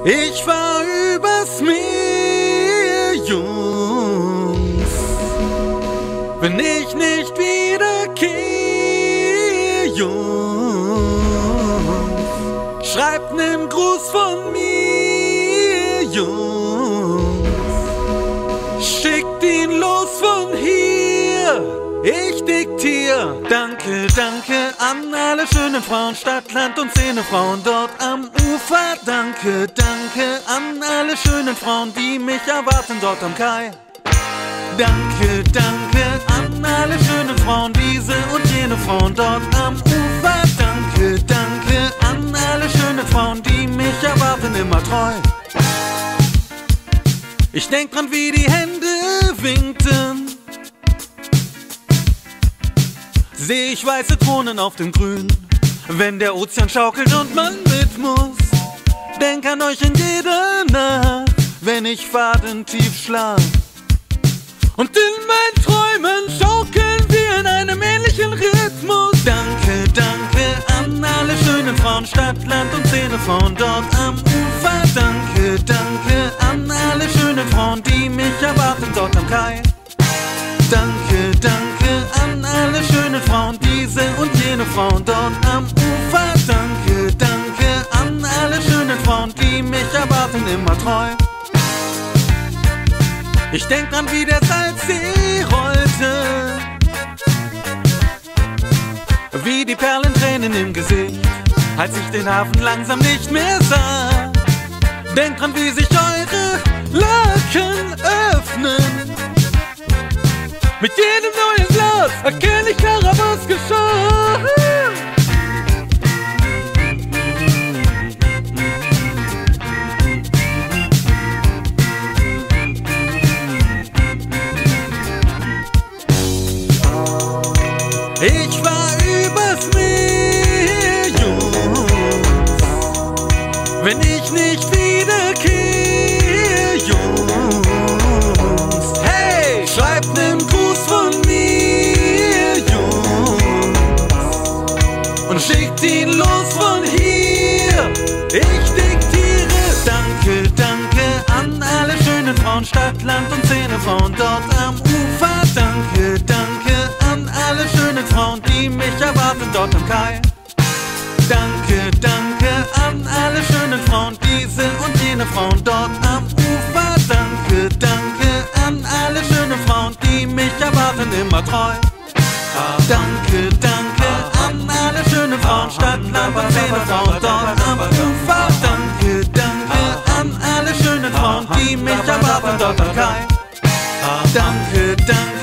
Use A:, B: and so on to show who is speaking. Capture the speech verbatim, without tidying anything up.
A: Ich fahr übers Meer, Jungs, wenn ich nicht wiederkehr, Jungs. Schreibt nen Gruß von mir, Jungs, schickt ihn los von hier. Ich diktier, danke, danke an alle schönen Frauen, Stadt, Land und Szenefrauen dort am Ufer. Danke, danke an alle schönen Frauen, die mich erwarten dort am Kai. Danke, danke an alle schönen Frauen, diese und jene Frauen dort am Ufer. Danke, danke an alle schönen Frauen, die mich erwarten immer treu. Ich denk dran, wie die Hände winkten, seh ich weiße Thronen auf dem Grün, wenn der Ozean schaukelt und man mit muss. Denk an euch in jeder Nacht, wenn ich fadentief schlaf. Und in meinen Träumen schaukeln wir in einem ähnlichen Rhythmus. Danke, danke an alle schönen Frauen, Stadt, Land und Szenefrauen dort am Ufer. Danke, danke an alle schönen Frauen, die mich erwarten dort am Kai. Danke, danke an alle schönen Frauen, diese und jene Frauen dort am Ufer. Danke, danke an alle schönen Frauen, die mich erwarten immer treu. Ich denk dran, wie der Salzsee rollte, wie die Perlentränen im Gesicht, als ich den Hafen langsam nicht mehr sah. Denk dran, wie sich eure Laken öffnen. Mit jedem neuen Glas erkenn ich klarer, was geschah. Ich war übers Meer, Jungs, wenn ich nicht wiederkehr, Jungs. Hey, schreibt nen Gruß von mir, Jungs, und schickt ihn los von hier. Ich diktiere, danke, danke an alle schönen Frauen, Stadt, Land und Szenefrauen dort am Ufer. Danke, danke an alle schönen Frauen, die mich erwarten dort am Kai. Danke, danke an alle schönen Frauen, diese und jene Frauen dort am Ufer. Danke, danke an alle schönen Frauen, die mich erwarten immer treu. Danke, danke an alle schönen Frauen, Stadt, Land und Szenefrauen dort am Ufer. Danke, danke an alle schönen Frauen, die mich erwarten dort am Kai. Danke, danke